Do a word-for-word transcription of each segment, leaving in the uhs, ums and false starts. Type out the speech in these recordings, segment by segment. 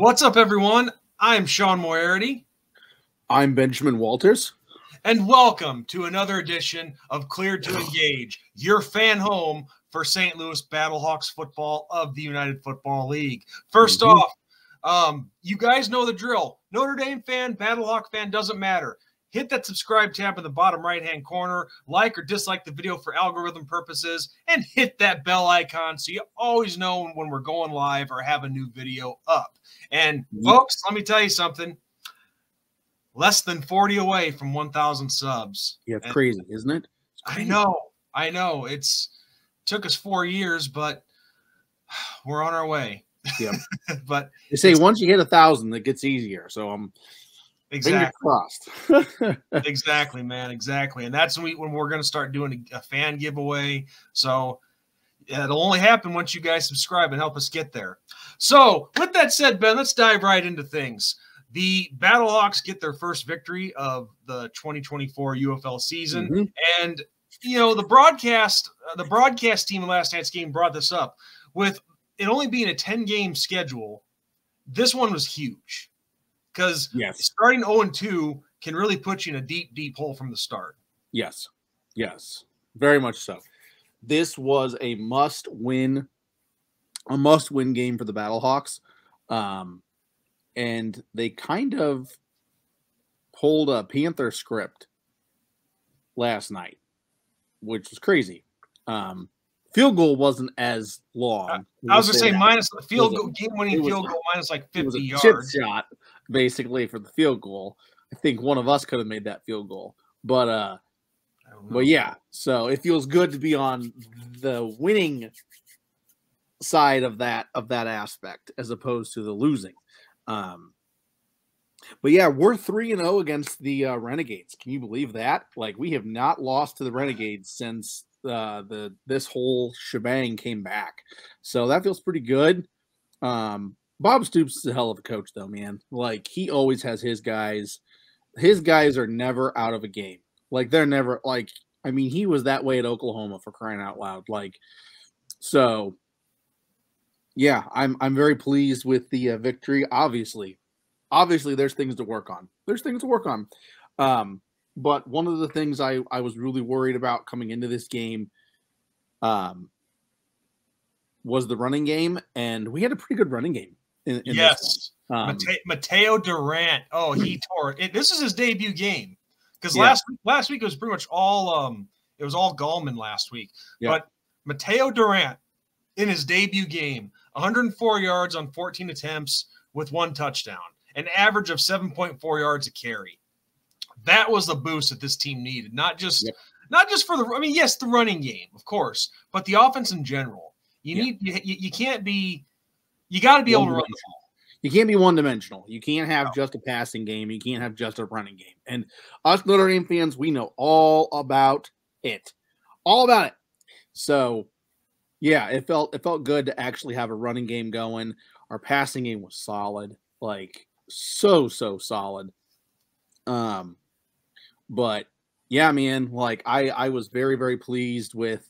What's up, everyone? I'm Sean Moerity. I'm Benjamin Walters. And welcome to another edition of Cleared to Engage, your fan home for Saint Louis Battlehawks football of the United Football League. First mm-hmm. off, um, you guys know the drill. Notre Dame fan, Battlehawk fan, doesn't matter. Hit that subscribe tab in the bottom right-hand corner, like or dislike the video for algorithm purposes, and hit that bell icon so you always know when we're going live or have a new video up. And, folks, let me tell you something. Less than forty away from one thousand subs. Yeah, it's and crazy, isn't it? I know. I know. It's took us four years, but we're on our way. Yeah. But they say once you hit a thousand, it gets easier. So I'm exactly crossed. Exactly, man. Exactly. And that's when, we, when we're going to start doing a, a fan giveaway. So it'll only happen once you guys subscribe and help us get there. So with that said, Ben, let's dive right into things. The Battlehawks get their first victory of the twenty twenty-four U F L season, mm-hmm. and you know the broadcast, uh, the broadcast team in last night's game brought this up. With it only being a ten-game schedule, this one was huge because yes. starting oh and two can really put you in a deep, deep hole from the start. Yes, yes, very much so. This was a must-win, a must-win game for the Battlehawks. Um, And they kind of pulled a Panther script last night, which was crazy. Um, field goal wasn't as long. I, I was going to say minus the field goal, game-winning field goal minus like fifty it was a yards. Chip shot, basically, for the field goal. I think one of us could have made that field goal. But, uh, but yeah, so it feels good to be on the winning side of that of that aspect as opposed to the losing. Um, but yeah, we're three and zero against the uh, Renegades. Can you believe that? Like, we have not lost to the Renegades since uh, the this whole shebang came back. So that feels pretty good. Um, Bob Stoops is a hell of a coach, though, man. Like, he always has his guys. His guys are never out of a game. Like, they're never like. I mean, he was that way at Oklahoma, for crying out loud. Like, so. Yeah, I'm I'm very pleased with the uh, victory. Obviously, obviously, there's things to work on. There's things to work on. Um, but one of the things I, I was really worried about coming into this game um, was the running game, and we had a pretty good running game. In, in yes, this one. Um, Mate- Mateo Durant. Oh, he tore it. This is his debut game because yeah. last last week it was pretty much all um it was all Gallman last week. Yeah. But Mateo Durant in his debut game. one hundred four yards on fourteen attempts with one touchdown, an average of seven point four yards a carry. That was the boost that this team needed. Not just, yep. not just for the, I mean, yes, the running game, of course, but the offense in general. You yep. need, you, you can't be, you got to be able to run the ball. You can't be one dimensional. You can't have no. just a passing game. You can't have just a running game. And us Notre Dame fans, we know all about it, all about it. So, yeah, it felt it felt good to actually have a running game going. Our passing game was solid, like so so solid. Um, but yeah, man, like I I was very very pleased with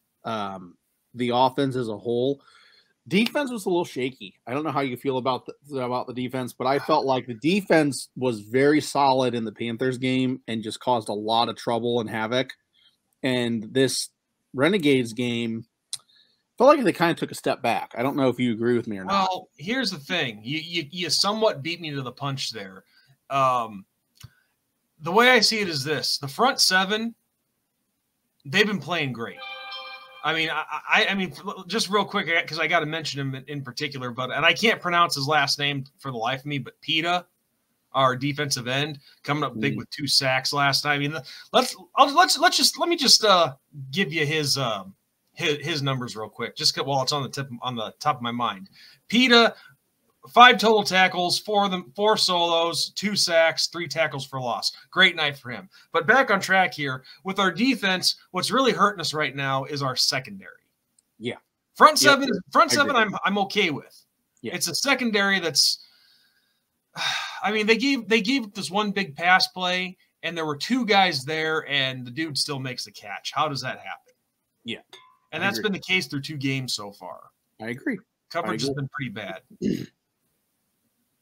um the offense as a whole. Defense was a little shaky. I don't know how you feel about the about the defense, but I felt like the defense was very solid in the Panthers game and just caused a lot of trouble and havoc. And this Renegades game felt like they kind of took a step back. I don't know if you agree with me or not. Well, here's the thing. You you, you somewhat beat me to the punch there. Um, the way I see it is this. The front seven, they've been playing great. I mean, I, I, I mean, just real quick, because I got to mention him in, in particular, but and I can't pronounce his last name for the life of me, but Pita, our defensive end, coming up big mm. with two sacks last night. I mean, let's I'll, let's let's just let me just uh, give you his uh, his, his numbers real quick, just while it's on the tip on the top of my mind. Pita, five total tackles, four of them, four solos, two sacks, three tackles for loss. Great night for him. But back on track here with our defense. What's really hurting us right now is our secondary. Yeah, front seven, yeah, front seven. I'm I'm okay with. Yeah. It's a secondary that's. I mean, they gave they gave this one big pass play, and there were two guys there, and the dude still makes the catch. How does that happen? Yeah, and I that's agree. been the case through two games so far. I agree. Coverage I agree. has been pretty bad.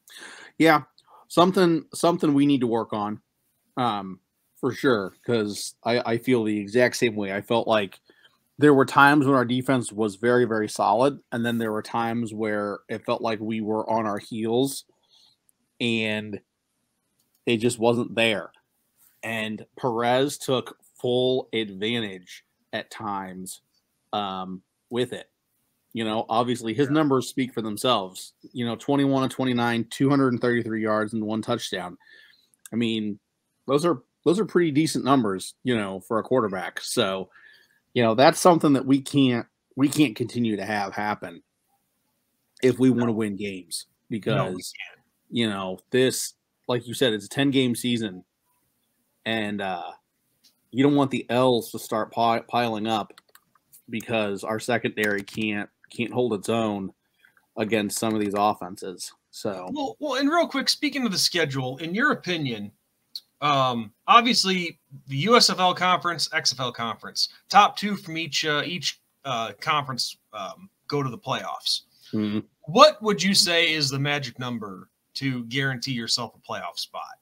Yeah, something something we need to work on, um, for sure. Because I, I feel the exact same way. I felt like there were times when our defense was very, very solid, and then there were times where it felt like we were on our heels, and it just wasn't there. And Perez took full advantage at times um, with it. You know, obviously his numbers speak for themselves. You know, twenty-one and twenty-nine, two hundred thirty-three yards and one touchdown. I mean, those are those are pretty decent numbers, you know, for a quarterback. So, you know, that's something that we can't we can't continue to have happen if we want to win games, because no, you know, this, like you said, it's a ten game season, and uh, you don't want the L's to start pi- piling up because our secondary can't can't hold its own against some of these offenses. So, well, well, and real quick, speaking of the schedule, in your opinion, um, obviously the U S F L conference, X F L conference, top two from each uh, each uh, conference um, go to the playoffs. Mm-hmm. What would you say is the magic number to guarantee yourself a playoff spot?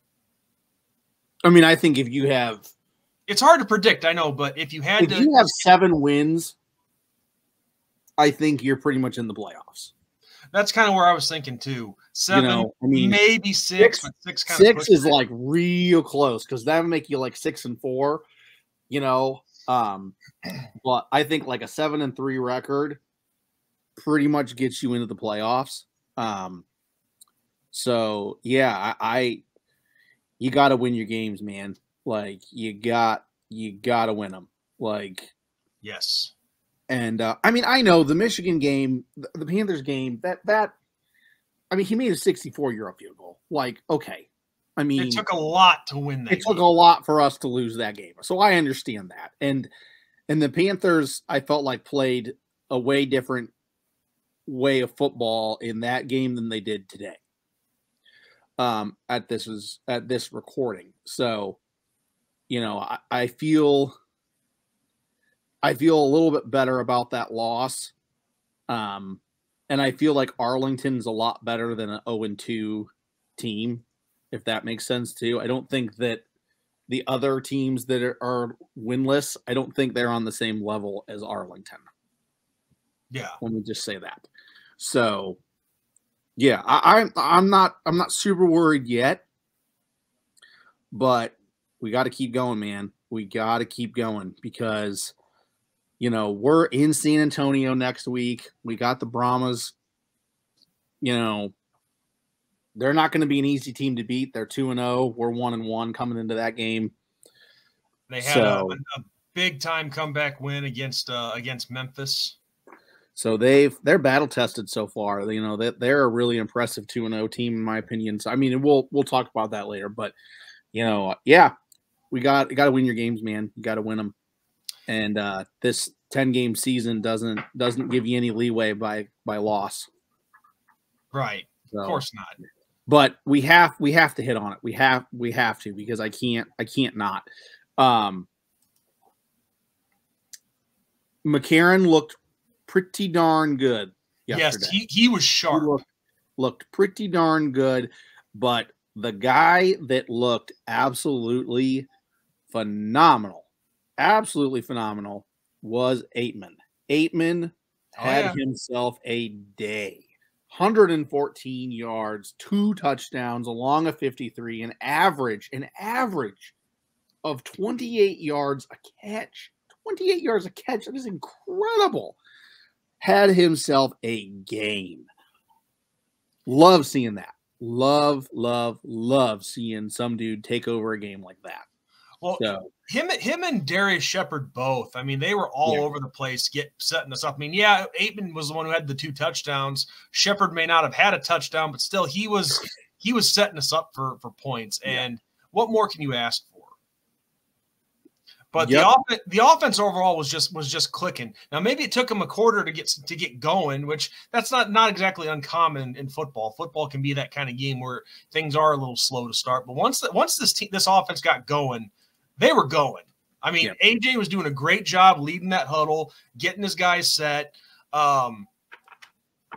I mean, I think if you have, it's hard to predict, I know, but if you had if to, you have seven wins, I think you're pretty much in the playoffs. That's kind of where I was thinking too. Seven, you know, I mean, maybe six, six but six kind six of is it. Like real close, because that would make you like six and four, you know. Um, but I think like a seven and three record pretty much gets you into the playoffs. Um, so yeah, I, I you got to win your games, man. Like you got you got to win them. Like yes. And uh, I mean, I know the Michigan game, the, the Panthers game, that that I mean, he made a sixty-four yard field goal. Like, okay. I mean, it took a lot to win that. It game. took a lot for us to lose that game. So I understand that. And and the Panthers, I felt like played a way different way of football in that game than they did today. Um, at this was at this recording. So, you know, I, I feel I feel a little bit better about that loss. Um, and I feel like Arlington's a lot better than an oh and two team, if that makes sense too. I don't think that the other teams that are, are winless, I don't think they're on the same level as Arlington. Yeah. Let me just say that. So yeah, I, I'm I'm not I'm not super worried yet, but we got to keep going, man. We got to keep going because, you know, we're in San Antonio next week. We got the Brahmas. You know, they're not going to be an easy team to beat. They're two and zero. We're one and one coming into that game. They had so, a, a big time comeback win against uh, against Memphis. So they've they're battle tested so far. You know, they they're a really impressive two and zero team in my opinion. So I mean, we'll we'll talk about that later. But you know, yeah, we got got to win your games, man. You got to win them. And uh, this ten game season doesn't doesn't give you any leeway by by loss. Right. So, of course not. But we have we have to hit on it. We have we have to because I can't I can't not. Um, McCarron looked pretty darn good yesterday. Yes, he, he was sharp. He looked, looked pretty darn good, but the guy that looked absolutely phenomenal, absolutely phenomenal was Aitman. Aitman oh, had yeah. himself a day. one hundred fourteen yards, two touchdowns along a fifty-three, an average, an average of twenty-eight yards a catch. twenty-eight yards a catch. That is incredible. Had himself a game. Love seeing that. Love, love, love seeing some dude take over a game like that. Well, so, him, him and Darius Shepard both. I mean, they were all yeah. over the place, get setting us up. I mean, yeah, Aitman was the one who had the two touchdowns. Shepard may not have had a touchdown, but still, he was he was setting us up for for points. And yeah. what more can you ask for? But yep. the off- the offense overall was just was just clicking. Now maybe it took him a quarter to get to get going, which that's not not exactly uncommon in football. Football can be that kind of game where things are a little slow to start. But once the, once this te- this offense got going, they were going. I mean, yep. A J was doing a great job leading that huddle, getting his guys set. Um,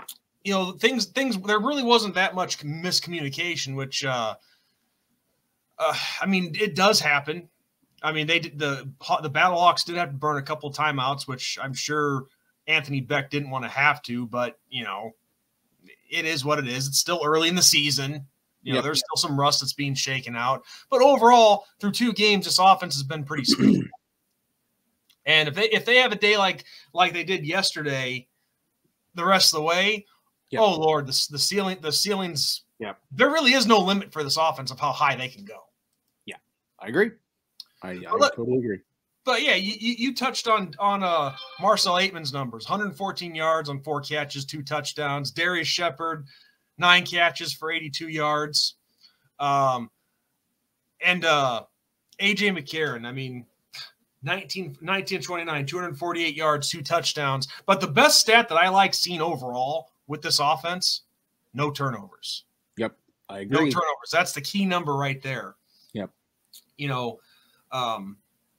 you know, things things there really wasn't that much miscommunication, which uh, uh, I mean, it does happen. I mean, they did the the Battlehawks did have to burn a couple of timeouts, which I'm sure Anthony Beck didn't want to have to, but you know, it is what it is. It's still early in the season. You know, yep. There's still some rust that's being shaken out. But overall, through two games, this offense has been pretty smooth. And if they if they have a day like like they did yesterday, the rest of the way, yep. oh Lord, the the ceiling the ceilings. Yeah, there really is no limit for this offense of how high they can go. Yeah, I agree. I, I let, totally agree. But yeah, you, you touched on on uh, Marcel Aitman's numbers: one hundred fourteen yards on four catches, two touchdowns. Darius Shepard, nine catches for eighty-two yards. Um, and uh, A J McCarron, I mean, nineteen, nineteen twenty-nine, two hundred forty-eight yards, two touchdowns. But the best stat that I like seeing overall with this offense, no turnovers. Yep, I agree. No turnovers. That's the key number right there. Yep. You know, um,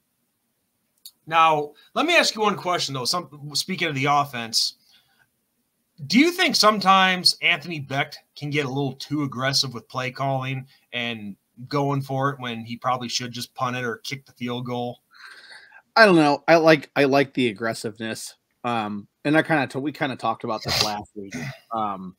now let me ask you one question, though. Some speaking of the offense, do you think sometimes Anthony Beck can get a little too aggressive with play calling and going for it when he probably should just punt it or kick the field goal? I don't know. I like I like the aggressiveness. Um, and I kind of we kind of talked about this last week. Um,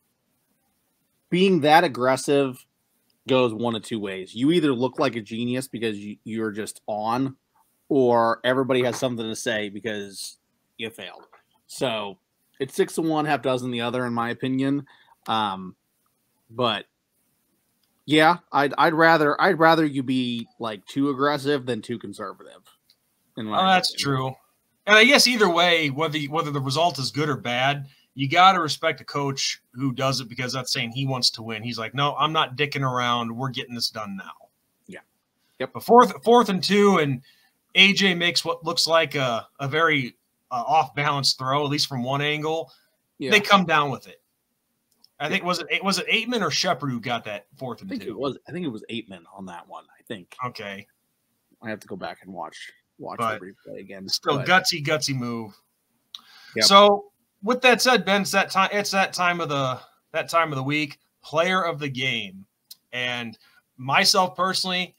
being that aggressive goes one of two ways. You either look like a genius because you, you're just on, or everybody has something to say because you failed. So it's six to one, half dozen the other, in my opinion. Um, but yeah, I'd I'd rather I'd rather you be like too aggressive than too conservative. In my oh, that's opinion. True. And I guess either way, whether whether the result is good or bad, you got to respect a coach who does it because that's saying he wants to win. He's like, no, I'm not dicking around. We're getting this done now. Yeah. Yep. But fourth, fourth and two, and A J makes what looks like a, a very uh, off-balance throw, at least from one angle. Yeah. They come down with it. I yeah. think was it was it Aitman or Shepard who got that fourth and I think two? It was, I think it was Aitman on that one. I think. Okay. I have to go back and watch watch but the replay again. Still but. gutsy, gutsy move. Yep. So with that said, Ben, it's that time. It's that time of the that time of the week. Player of the game, and myself personally,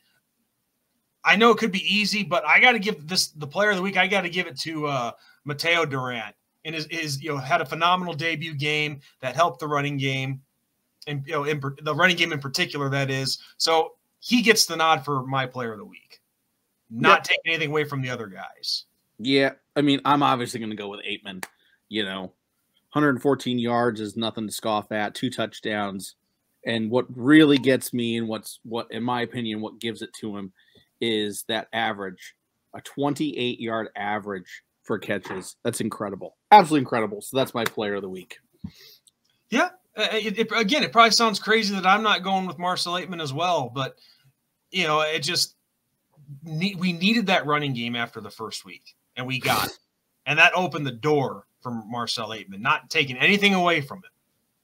I know it could be easy, but I got to give this the player of the week. I got to give it to uh, Mateo Durant, and his, his you know had a phenomenal debut game that helped the running game, and you know in, the running game in particular. That is, so he gets the nod for my player of the week. Not yep. taking anything away from the other guys. Yeah, I mean, I'm obviously going to go with Aitman. You know, one hundred fourteen yards is nothing to scoff at, two touchdowns. And what really gets me and what's what, in my opinion, what gives it to him is that average, a twenty-eight yard average for catches. That's incredible. Absolutely incredible. So that's my player of the week. Yeah. It, it, again, it probably sounds crazy that I'm not going with Marcel Aitman as well, but, you know, it just, we needed that running game after the first week, and we got it. And that opened the door for Marcel Aitman, not taking anything away from it.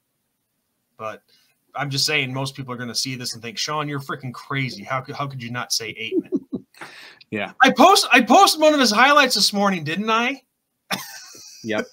But I'm just saying most people are going to see this and think, Sean, you're freaking crazy. How could, how could you not say Aitman? Yeah. I post, I posted one of his highlights this morning, didn't I? Yep.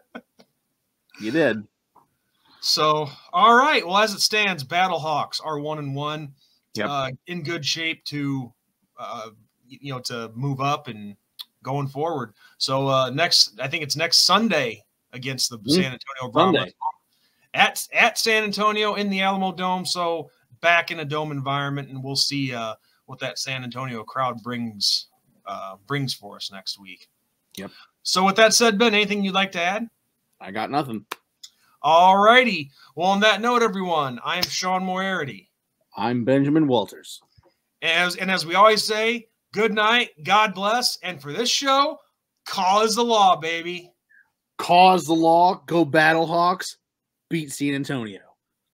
You did. So, all right. Well, as it stands, Battlehawks are one and one, yep. uh, in good shape to – Uh, you know, to move up and going forward. So uh, next, I think it's next Sunday against the mm, San Antonio Brahmas at at San Antonio in the Alamo Dome. So back in a dome environment, and we'll see uh, what that San Antonio crowd brings uh, brings for us next week. Yep. So with that said, Ben, anything you'd like to add? I got nothing. All righty. Well, on that note, everyone, I am Sean Moriarty. I'm Benjamin Walters. As, and as we always say, good night, God bless. And for this show, call is the law, baby. Cause the law, go Battlehawks, beat San Antonio.